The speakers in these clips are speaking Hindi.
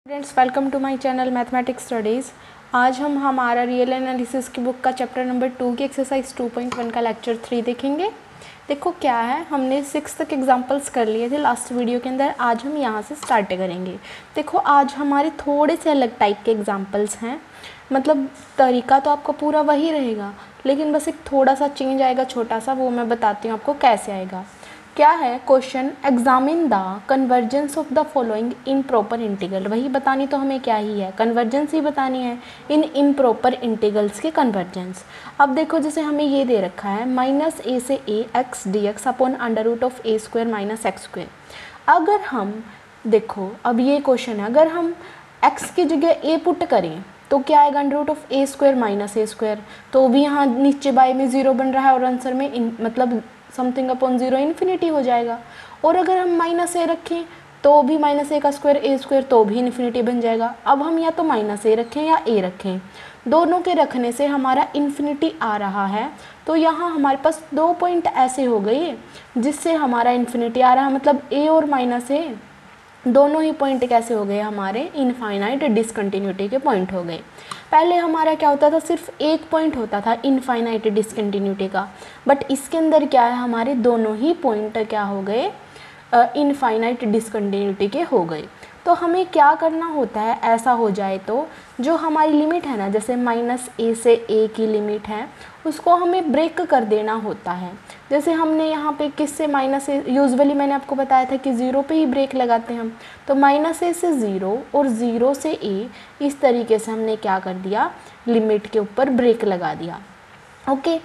Students, welcome to my channel mathematics studies. आज हम हमारा रियल एनालिसिस की बुक का चैप्टर नंबर 2 की एक्सरसाइज 2.1 का लेक्चर 3 देखेंगे। देखो क्या है, हमने 6 तक एग्जांपल्स कर लिए थे लास्ट वीडियो के अंदर। आज हम यहाँ से स्टार्ट करेंगे। देखो आज हमारे थोड़े से अलग टाइप के एग्जांपल्स हैं, मतलब तरीका तो आपका पूरा वही रहेगा, लेकिन बस एक थोड़ा सा चेंज आएगा छोटा सा, वो मैं बताती हूँ आपको कैसे आएगा। क्या है question, examine the convergence of the following improper integral. वही बतानी तो हमें क्या ही है, कन्वर्जेंस ही बतानी है, इन इम्प्रॉपर इंटीग्रल्स के कन्वर्जेंस। अब देखो जैसे हमें ये दे रखा है माइनस ए से a x d x upon under root of a square minus x square. अगर हम देखो, अब ये क्वेश्चन है, अगर हम एक्स की जगह ए पुट करें तो क्या आएगा, under root of a square minus a square. तो भी यहाँ नीचे बाय में 0 बन रहा है और आंसर में मतलब समथिंग अपॉन 0 इन्फिनिटी हो जाएगा। और अगर हम माइनस ए रखें तो भी माइनस ए का स्क्वायर ए स्क्वायर, तो भी इन्फिनिटी बन जाएगा। अब हम या तो माइनस ए रखें या ए रखें, दोनों के रखने से हमारा इन्फिनिटी आ रहा है। तो यहाँ हमारे पास 2 पॉइंट ऐसे हो गए जिससे हमारा इन्फिनिटी आ रहा है, मतलब ए और माइनस ए दोनों ही पॉइंट कैसे हो गए, हमारे इनफाइनाइट डिसकंटिन्यूटी के पॉइंट हो गए। पहले हमारा क्या होता था, सिर्फ एक पॉइंट होता था इनफाइनाइट डिसकंटिन्यूटी का, बट इसके अंदर क्या है, हमारे दोनों ही पॉइंट क्या हो गए, इनफाइनाइट डिसकंटिन्यूटी के हो गए। तो हमें क्या करना होता है, ऐसा हो जाए तो जो हमारी लिमिट है ना, जैसे माइनस ए से ए की लिमिट है, उसको हमें ब्रेक कर देना होता है। जैसे हमने यहाँ पे किससे माइनस ए, यूजुअली मैंने आपको बताया था कि 0 पे ही ब्रेक लगाते हैं हम, तो माइनस ए से 0 और 0 से ए, इस तरीके से हमने क्या कर दिया, लिमिट के ऊपर ब्रेक लगा दिया। ओके,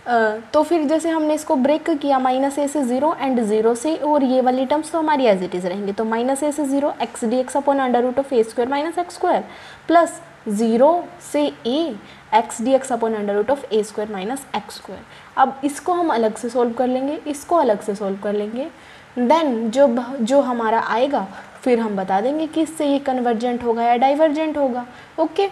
तो फिर जैसे हमने इसको ब्रेक किया माइनस ए से 0 एंड 0 से, और ये वाली टर्म्स तो हमारी एज इट इज़ रहेंगे। तो माइनस ए से 0 x d x upon under root of a square minus x square, plus 0 से a x d x upon under root of a square minus x square. अब इसको हम अलग से सोल्व कर लेंगे, इसको अलग से सोल्व कर लेंगे, देन जो हमारा आएगा फिर हम बता देंगे कि इससे ये कन्वर्जेंट होगा या डाइवर्जेंट होगा। ओके,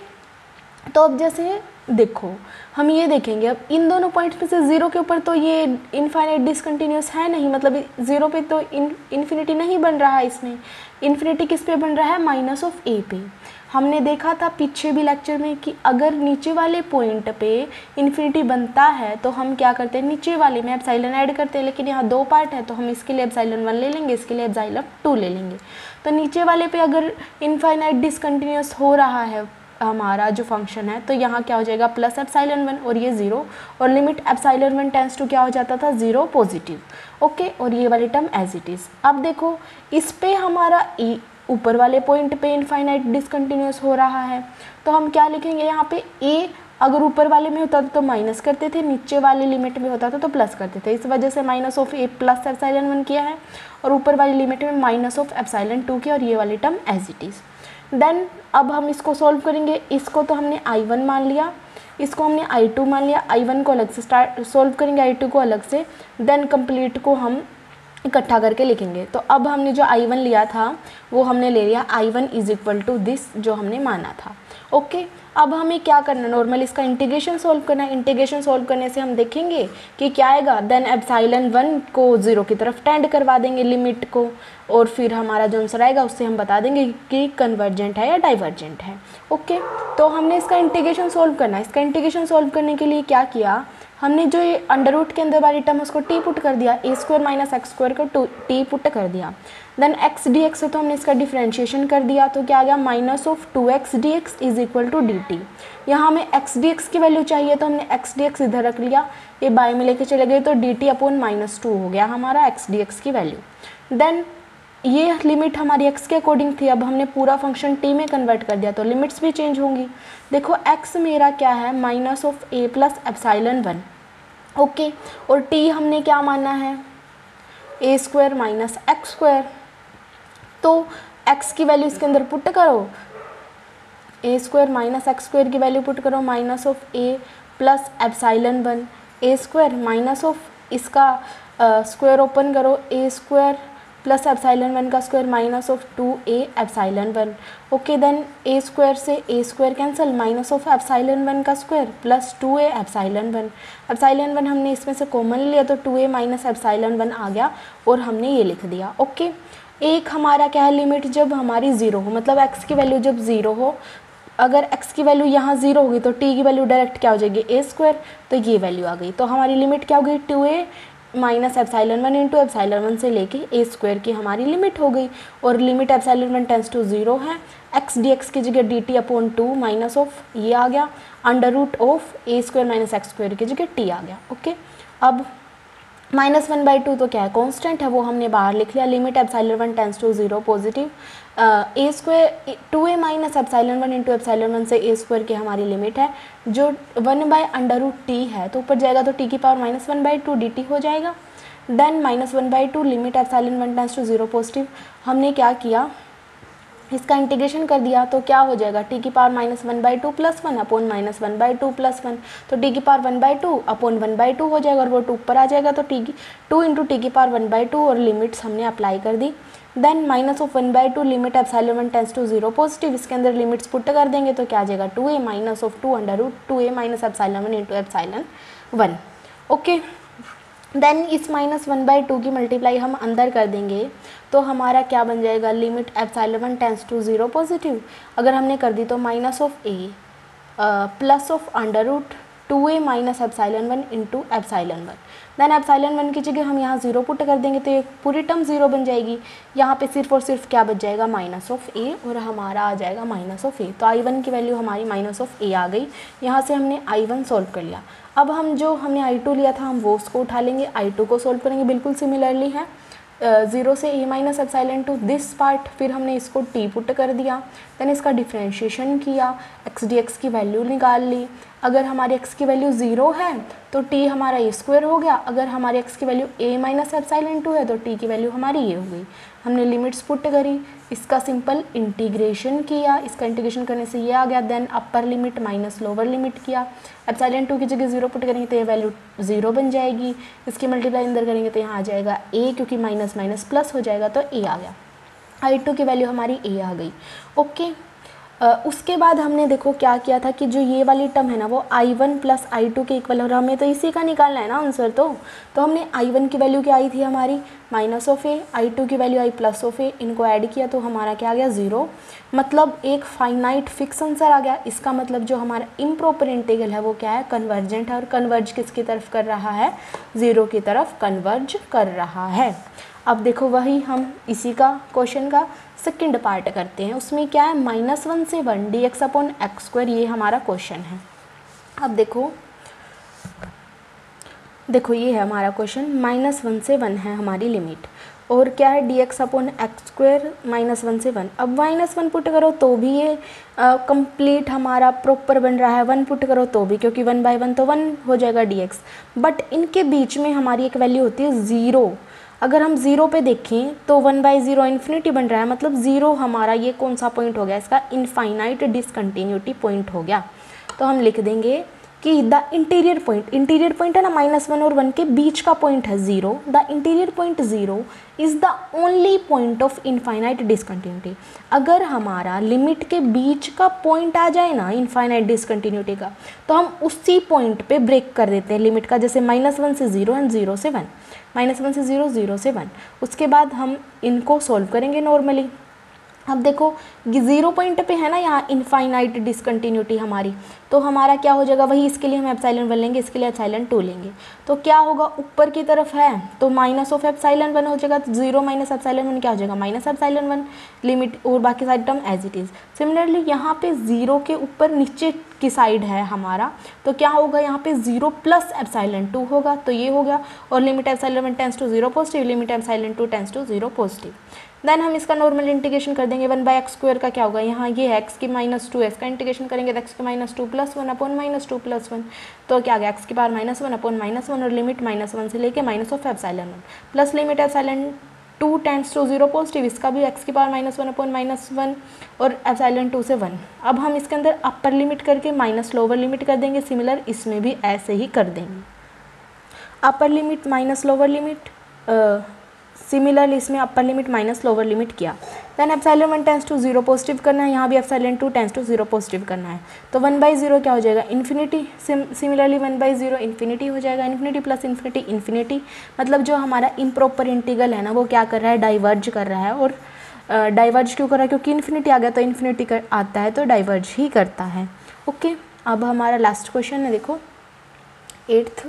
तो अब जैसे देखो हम ये देखेंगे, अब इन दोनों पॉइंट्स में से 0 के ऊपर तो ये इनफाइनाइट डिसकंटिन्यूस है नहीं, मतलब 0 पे तो इन्फिनिटी नहीं बन रहा है। इसमें इन्फिनिटी किस पे बन रहा है, माइनस ऑफ ए पे। हमने देखा था पीछे भी लेक्चर में कि अगर नीचे वाले पॉइंट पे इन्फिनिटी बनता है तो हम क्या करते हैं, नीचे वाले में एप्सिलॉन ऐड करते हैं, लेकिन यहाँ 2 पार्ट है तो हम इसके लिए एप्सिलॉन 1 ले लेंगे, इसके लिए एप्सिलॉन 2 ले लेंगे। तो नीचे वाले पे अगर इनफाइनाइट डिसकंटिन्यूस हो रहा है हमारा जो फंक्शन है, तो यहाँ क्या हो जाएगा, प्लस एप्सिलॉन 1 और ये 0, और लिमिट एप्सिलॉन 1 टेंड्स टू क्या हो जाता था, 0 पॉजिटिव। ओके, और ये वाली टर्म एज इट इज़। अब देखो इस पे हमारा ऊपर वाले पॉइंट पे इनफाइनाइट डिसकंटिन्यूस हो रहा है, तो हम क्या लिखेंगे यहाँ पे, ए अगर ऊपर वाले में होता था तो माइनस करते थे, नीचे वाली लिमिट में होता था तो प्लस करते थे। इस वजह से minus of a plus epsilon 1 किया है, और ऊपर वाली लिमिट में माइनस ऑफ एप्सिलॉन 2 किया, और ये वाली term as it is. Then अब हम इसको सॉल्व करेंगे। इसको तो हमने I1 मान लिया, इसको हमने I2 मान लिया, I1 को अलग से सॉल्व करेंगे, I2 को अलग से, देन कंप्लीट को हम इकट्ठा करके लिखेंगे। तो अब हमने जो I1 लिया था वो हमने ले लिया I1 is equal to this जो हमने माना था। ओके, अब हमें क्या करना, नॉर्मल इसका इंटीग्रेशन सॉल्व करना है। इंटीग्रेशन सॉल्व करने से हम देखेंगे कि क्या आएगा, देन एप्सिलॉन 1 को 0 की तरफ टेंड करवा देंगे लिमिट को, और फिर हमारा जो आंसर आएगा उससे हम बता देंगे कि कन्वर्जेंट है या डाइवर्जेंट है। ओके, तो हमने इसका इंटीग्रेशन सॉल्व करना है। इसका इंटीग्रेशन सॉल्व करने के लिए क्या किया, हमने जो ये अंडर रूट के अंदर वाली टर्म उसको टी पुट कर दिया, a square minus x square को टी पुट कर दिया। देन एक्स डी एक्स है तो हमने इसका डिफ्रेंशिएशन कर दिया, तो क्या आ गया, minus of 2x dx is equal to d t. यहाँ हमें एक्स डी एक्स की वैल्यू चाहिए तो हमने एक्स डी एक्स इधर रख लिया, ये बाय में लेके चले गए, तो डी टी अपॉन -2 हो गया हमारा एक्स डी एक्स की वैल्यू। देन ये लिमिट हमारी x के अकॉर्डिंग थी, अब हमने पूरा फंक्शन t में कन्वर्ट कर दिया, तो लिमिट्स भी चेंज होंगी। देखो x मेरा क्या है, minus of a plus epsilon 1। Okay, और t हमने क्या माना है, a square minus x square. तो x की वैल्यू इसके अंदर पुट करो, a square minus x square की वैल्यू पुट करो, minus of a plus epsilon 1, a square minus of इसका स्क्वायर ओपन करो, a स्क्वायर प्लस एप्सिलॉन 1 का square minus of 2a epsilon 1। Okay, then a square से a square cancel, minus of epsilon 1 का square plus 2a epsilon 1। Epsilon 1 हमने इसमें से कॉमन लिया तो 2a माइनस एप्सिलॉन 1 आ गया, और हमने ये लिख दिया। ओके, एक हमारा क्या है लिमिट जब हमारी 0 हो, मतलब x की वैल्यू जब 0 हो, अगर x की वैल्यू यहाँ 0 होगी तो t की वैल्यू डायरेक्ट क्या हो जाएगी a स्क्वायर, तो ये वैल्यू आ गई। तो हमारी लिमिट क्या हो गई 2a minus epsilon 1 into epsilon 1 से लेके a स्क्वायर की हमारी लिमिट हो गई। और लिमिट एप्साइलन 1 टेंस टू 0 है, x dx की जगह dt अपॉन 2 माइनस ऑफ ये आ गया under root of a square minus x square की जगह t आ गया। ओके, अब -1/2 तो क्या है कांस्टेंट है, वो हमने बाहर लिख लिया। Limit epsilon 1 tends to 0 positive, a square 2a minus epsilon 1 into epsilon 1 से a स्क्वायर की हमारी लिमिट है जो 1/√t है, तो ऊपर जाएगा तो t की पावर -1/2 dt हो जाएगा। Then -1/2 limit epsilon 1 tends to 0 positive, हमने क्या किया इसका इंटीग्रेशन कर दिया तो क्या हो जाएगा t की पावर -1/2 प्लस 1 अपॉन -1/2 प्लस 1, तो t की पावर 1/2 अपॉन 1/2 हो जाएगा और वो 2 ऊपर आ जाएगा, तो 2 इंटू टी की पावर 1/2 और लिमिट्स हमने अप्लाई कर दी। Then minus of 1/2 limit epsilon 1 tends to 0 positive, इसके अंदर लिमिट्स पुट कर देंगे तो क्या आ जाएगा 2a minus of 2 under root 2a minus epsilon 1 into epsilon 1। Okay, then इस -1/2 की मल्टीप्लाई हम अंदर कर देंगे तो हमारा क्या बन जाएगा limit epsilon 1 tends to 0 positive, अगर हमने कर दी तो minus of a plus of under root 2a minus epsilon 1 into epsilon 1। Then epsilon 1 की जगह हम यहाँ 0 पुट कर देंगे तो ये पूरी टर्म 0 बन जाएगी, यहाँ पे सिर्फ और सिर्फ क्या बच जाएगा माइनस ऑफ a और हमारा आ जाएगा माइनस ऑफ a। तो I1 की वैल्यू हमारी माइनस ऑफ a आ गई, यहाँ से हमने I1 सॉल्व कर लिया। अब हम जो हमने I2 लिया था हम वो उसको उठा लेंगे, I2 को सॉल्व करेंगे, बिल्कुल सिमिलरली है 0 से a minus epsilon to this part, फिर हमने इसको t पुट कर दिया, देन इसका डिफ्रेंशिएशन किया, x dx की वैल्यू निकाल ली। अगर हमारी x की वैल्यू 0 है तो t हमारा a स्क्वायर हो गया, अगर हमारी x की वैल्यू a माइनस एप्सिलॉन 2 है तो t की वैल्यू हमारी ये हो गई। हमने लिमिट्स पुट करी, इसका सिंपल इंटीग्रेशन किया, इसका इंटीग्रेशन करने से ये आ गया, then upper limit minus lower limit किया, एप्सिलॉन 2 की जगह 0 पुट करेंगे तो ये वैल्यू 0 बन जाएगी, इसकी मल्टीप्लाई अंदर करेंगे तो यहाँ आ जाएगा a, क्योंकि माइनस माइनस प्लस हो जाएगा तो a आ गया, I2 की वैल्यू हमारी a आ गई। ओके, उसके बाद हमने देखो क्या किया था कि जो ये वाली टर्म है ना वो I1 प्लस I2 के इक्वल, और हमें तो इसी का निकालना है ना आंसर, तो हमने I1 की वैल्यू क्या आई थी हमारी माइनस ऑफ a, I2 की value I plus of a, इनको ऐड किया तो हमारा क्या आ गया 0, मतलब एक फाइनाइट फिक्स आंसर आ गया। इसका मतलब जो हमारा इम्प्रॉपर इंटीग्रल है वो क्या है कन्वर्जेंट है, और कन्वर्ज किसकी तरफ कर रहा है 0 की तरफ कन्वर्ज कर रहा है। अब देखो वही हम इसी का क्वेश्चन का सेकंड पार्ट करते हैं, उसमें क्या है -1 से 1 dx अपॉन एक्स स्क्वायर, ये हमारा क्वेश्चन है। अब देखो ये है हमारा क्वेश्चन, -1 से 1 है हमारी लिमिट, और क्या है dx अपॉन एक्स स्क्वायर -1 से 1। अब -1 पुट करो तो भी ये कंप्लीट हमारा प्रॉपर बन रहा है, 1 पुट करो तो भी, क्योंकि 1/1 तो 1 हो जाएगा dx, बट इनके बीच में हमारी एक वैल्यू होती है 0। अगर हम 0 पे देखें तो 1/0 इन्फिनिटी बन रहा है, मतलब 0 हमारा ये कौन सा पॉइंट हो गया, इसका इनफाइनाइट डिसकंटिन्यूटी पॉइंट हो गया। तो हम लिख देंगे कि द इंटीरियर पॉइंट है ना -1 और 1 के बीच का पॉइंट है 0, the interior point 0 is the only point of infinite discontinuity. अगर हमारा लिमिट के बीच का पॉइंट आ जाए ना इनफाइनाइट डिसकंटिन्यूटी का, तो हम उसी पॉइंट पे ब्रेक कर देते हैं लिमिट का, जैसे -1 से 0 एंड 0 से 1, -1 से 0 0 से 1। उसके बाद हम इनको सॉल्व करेंगे नॉर्मली। अब देखो 0 पॉइंट पे है ना यहाँ इनफाइनाइट डिसकंटिन्यूटी हमारी, तो हमारा क्या हो जाएगा, वही इसके लिए हम एप्सिलॉन 1 लेंगे, इसके लिए एप्सिलॉन 2 लेंगे, तो क्या होगा ऊपर की तरफ है तो माइनस ऑफ एप्सिलॉन 1 हो जाएगा, तो 0 माइनस एप्सिलॉन 1 क्या हो जाएगा माइनस एप्सिलॉन 1 लिमिट, और बाकी सारी term as it is. Similarly यहाँ पे 0 के ऊपर नीचे की साइड है हमारा, तो क्या होगा यहाँ पे 0 प्लस एप्सिलॉन 2 होगा, तो ये हो गया, और limit epsilon 1 tends to 0 positive, limit epsilon 2 tends to 0 positive. Then हम इसका नॉर्मल इंटीग्रेशन कर देंगे, 1/x स्क्वायर का क्या होगा, यहाँ ये है x की -2 है, इसका इंटीग्रेशन करेंगे तो x की -2 प्लस 1 अपॉन -2 प्लस 1, तो क्या आ गया x की पावर -1 अपॉन -1, और लिमिट -1 से लेके minus of epsilon 1 plus limit epsilon 2 tends to 0 positive, इसका भी x की पावर -1 अपॉन -1 और एप्सिलॉन 2 से 1। अब हम इसके अंदर अपर लिमिट करके माइनस लोअर लिमिट कर देंगे, सिमिलर इसमें भी ऐसे ही कर देंगे, upper limit minus lower limit similarly इसमें upper limit minus lower limit किया। Then epsilon 1 tends to 0 positive करना है, यहाँ भी एप्सिलॉन 2 टेंस टू 0 पॉजिटिव करना है। तो 1/0 क्या हो जाएगा, इन्फिनिटी। सिमिलरली 1/0 इन्फिनिटी हो जाएगा, इन्फिनिटी प्लस इन्फिनिटी इन्फिनिटी। मतलब जो हमारा इम्प्रॉपर इंटीग्रल है ना वो क्या कर रहा है, डाइवर्ज कर रहा है। और डाइवर्ज क्यों कर रहा है, क्योंकि इन्फिनिटी आ गया तो इन्फिनिटी आता है तो डाइवर्ज ही करता है। ओके, अब हमारा लास्ट क्वेश्चन है, देखो 8th।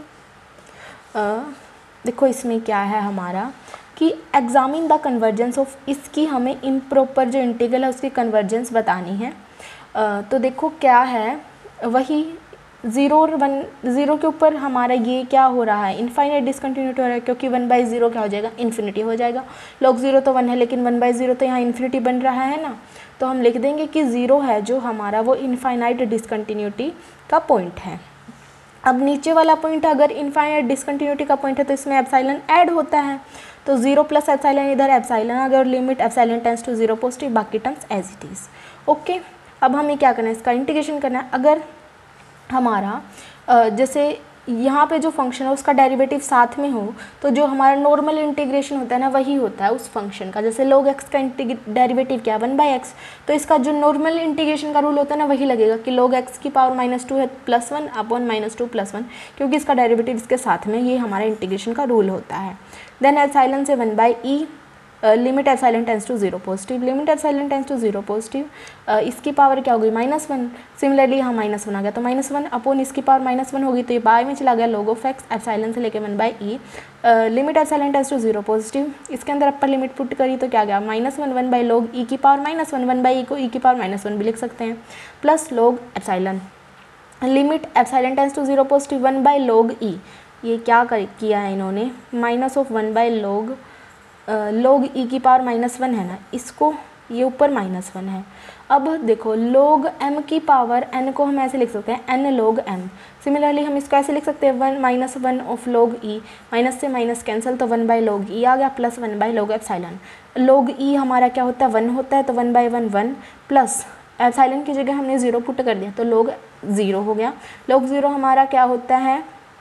देखो इसमें क्या है हमारा कि एग्जामिन द कन्वर्जेंस ऑफ, इसकी हमें इम्प्रॉपर जो इंटीग्रल है उसकी कन्वर्जेंस बतानी है। तो देखो क्या है, वही 0 और 1, 0 के ऊपर हमारा ये क्या हो रहा है, इनफाइनाइट डिसकंटिन्यूटी हो रहा है, क्योंकि 1/0 क्या हो जाएगा, इन्फिनिटी हो जाएगा। log 0 तो 1 है, लेकिन 1/0 तो यहाँ इन्फिनिटी बन रहा है ना, तो हम लिख देंगे कि 0 है जो हमारा वो इनफाइनाइट डिसकंटिन्यूटी का पॉइंट है। अब नीचे वाला पॉइंट अगर इनफाइनाइट डिसकंटिन्यूटी का पॉइंट है तो इसमें एप्सिलॉन ऐड होता है, तो 0 प्लस एप्सिलॉन इधर एप्सिलॉन, अगर limit epsilon tends to 0 positive, बाकी terms as it is. Okay, अब हमें क्या करना है, इसका इंटीग्रेशन करना है। अगर हमारा जैसे यहाँ पे जो फंक्शन है उसका डेरिवेटिव साथ में हो तो जो हमारा नॉर्मल इंटीग्रेशन होता है ना वही होता है उस फंक्शन का। जैसे log x का डेरिवेटिव क्या है, 1/x, तो इसका जो नॉर्मल इंटीग्रेशन का रूल होता है ना वही लगेगा कि log x की पावर -2 है +1 अपॉन -2 +1, क्योंकि इसका डेरिवेटिव इसके साथ में, ये हमारा इंटीग्रेशन का रूल होता है। देन एप्सिलॉन से 1/e, limit epsilon tends to 0 positive, limit epsilon tends to 0 positive, इसकी पावर क्या हो गई, -1। सिमिलरली यहाँ -1 आ गया तो -1 अपॉन इसकी पावर -1 होगी तो ये बाय में चला गया log ऑफ x, एप्सिलॉन से लेके 1/e, limit epsilon tends to 0 positive, इसके अंदर अपर लिमिट पुट करी तो क्या गया, -1 1/log e की पावर -1, 1/e को e की पावर -1 भी लिख सकते हैं, plus log epsilon, limit epsilon tends to 0 positive 1/log e, ये क्या किया है इन्होंने, -1/log log e की पावर -1 है ना, इसको ये ऊपर -1 है। अब देखो log m की पावर n को हम ऐसे लिख सकते हैं n log m। सिमिलरली हम इसको ऐसे लिख सकते हैं 1 ऑफ log e, माइनस से माइनस कैंसिल तो 1/log e आ गया plus 1/log epsilon. log e हमारा क्या होता है, 1 होता है तो 1/1 1 प्लस एप्सिलॉन की जगह हमने 0 पुट कर दिया तो log 0 हो गया। log 0 हमारा क्या होता है,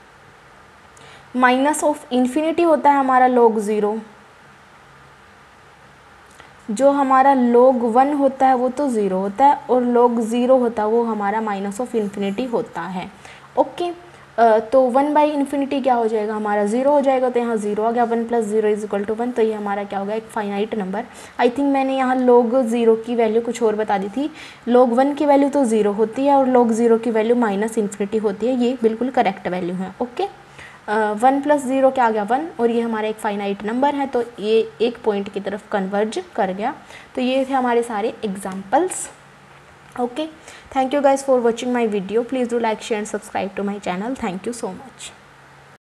माइनस ऑफ इन्फिनिटी होता है हमारा log 0, जो हमारा log 1 होता है वो तो 0 होता है और log 0 होता है वो हमारा माइनस ऑफ इन्फिनिटी होता है। ओके, तो 1/∞ क्या हो जाएगा, हमारा 0 हो जाएगा, तो यहाँ 0 आ गया, 1 + 0 = 1, तो ये हमारा क्या होगा, एक फाइनाइट नंबर। आई थिंक मैंने यहाँ log 0 की वैल्यू कुछ और बता दी थी, log 1 की वैल्यू तो 0 होती है और log 0 की वैल्यू -∞ होती है, ये बिल्कुल करेक्ट वैल्यू है। ओके, 1 + 0 क्या आ गया 1, और ये हमारा एक फाइनाइट नंबर है तो ये एक पॉइंट की तरफ कन्वर्ज कर गया। तो ये थे हमारे सारे examples. Okay, thank you guys for watching my video, please do like share and subscribe to my channel. Thank you so much.